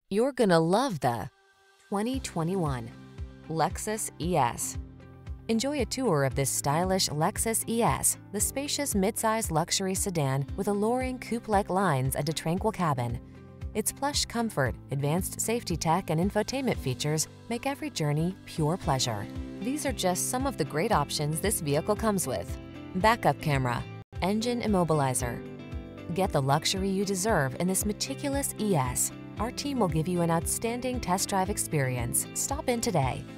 You're gonna love the 2021 Lexus ES. Enjoy a tour of this stylish Lexus ES, the spacious midsize luxury sedan with alluring coupe-like lines and a tranquil cabin. Its plush comfort, advanced safety tech, and infotainment features make every journey pure pleasure. These are just some of the great options this vehicle comes with: backup camera, engine immobilizer. Get the luxury you deserve in this meticulous ES. Our team will give you an outstanding test drive experience. Stop in today.